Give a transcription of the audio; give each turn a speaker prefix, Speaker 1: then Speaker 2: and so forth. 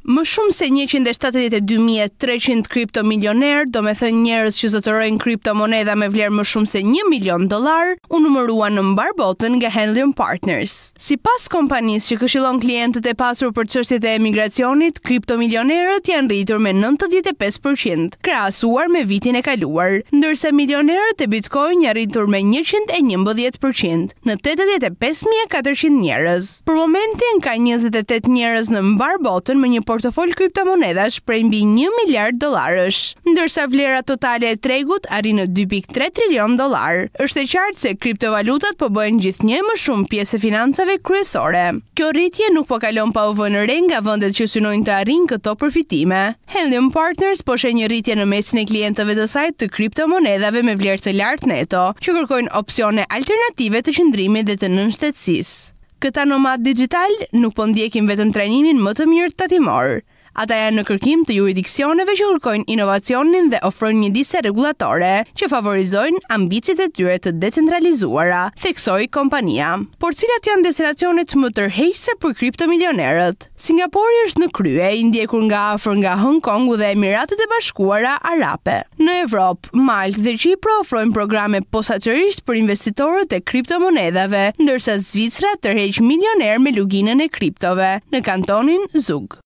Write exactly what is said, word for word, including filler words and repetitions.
Speaker 1: Më shumë se njëqind e shtatëdhjetë e dy mijë e treqind kriptomilioner, do me thënë njerëz që zotërojnë kriptomoneda me vlerë më shumë se një milion dollar, u numëruan në mbar botën nga Helium Partners. Sipas kompanisë që këshillon klientët e pasur për çështjet e emigracionit, kriptomilionerët janë rritur me nëntëdhjetë e pesë përqind, krahasuar me vitin e kaluar, ndërsa milionerët e Bitcoin janë rritur me njëqind e njëmbëdhjetë përqind, në tetëdhjetë e pesë mijë e katërqind njerëz. Për momentin ka njëzet e tetë njerëz në mbar botën me një portofol kriptomonedash prej mbi një miliard dollarësh, ndërsa vlera totale e tregut arrin në dy pikë tre trilion dollar. Është e qartë se kriptovalutat po bëjnë gjithnjë më shumë pjesë e financave kryesore. Kjo rritje nuk po kalon pa u vënë re nga vendet që synojnë të arrijnë këto përfitime. Helium Partners po sheh një rritje në mesin e klientëve të saj të kriptomonedave me vlerë të lartë neto, që kërkojnë opsione alternative të qëndrimit dhe të nënshtetësisë. Këta nomad digital nuk po ndjekin vetëm trajnimin më të mirë tatimor. Ata janë në kërkim të jurisdiksioneve që kërkojnë inovacionin dhe ofrojnë mjedise rregullatore që favorizojnë ambicjet e tyre të decentralizuara, theksoi kompania. Por cilat janë destinacionet më tërheqëse për kriptomilionerët? Singapori është në krye, i ndjekur nga afër nga Hong Kongu dhe Emiratet e Bashkuara Arabe. Në Evropë, Maltë dhe Çipër ofrojnë programe posaçërisht për investitorët e kriptomonedave, ndërsa Zvicra tërheq milioner me luginën e kriptove në kantonin Zug.